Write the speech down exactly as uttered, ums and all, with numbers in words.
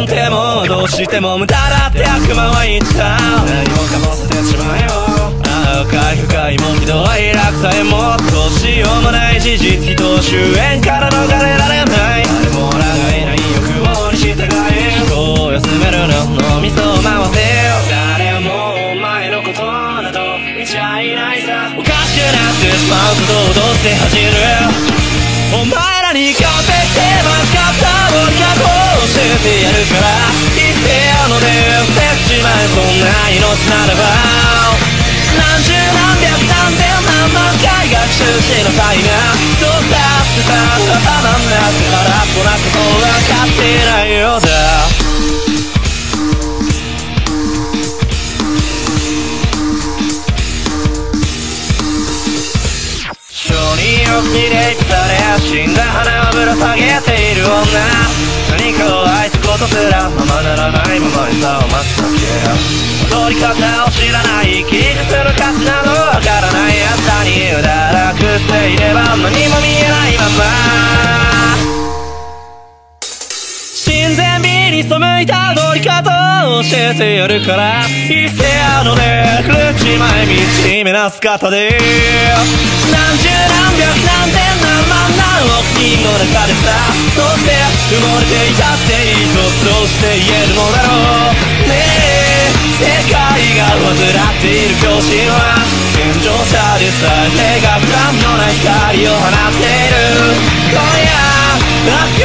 なんてもうどうしても無駄だって悪魔は言った。何もかも捨てちまえよ。赤い深いもひどい落差へもどうしようもない事実人終焉から逃れられない。誰もらがいない欲望に従え人を休めるの脳みそを回せよ。誰もお前のことなど見ちゃいないさ。おかしくなってしまうことをどうして恥じる。お前らに完璧でまずかった俺がこう教えてやるから一斉あので捨てちまえ。そんな命ならば何十何百何千何万回学習しなさいな。どうしたってさ頭になって空っぽなこと分かっていないようだ。承認欲にレイプされ死んだ花をぶら下げている女。何かを愛すことすらままならないままにさを待つだけ。踊り方を知らない生き方の価値などわからないやつらにうだらくしていれば何も見えないまま神前美に背いた踊り方を教えてやるから一斉あのね狂っちまえ惨めな姿で何十何百何千何万何億人の中でさそして埋もれていたっていいとどうして言えるのだろうねえ。世界が患っている狂信は健常者でさえ手が不安のない光を放っている。今夜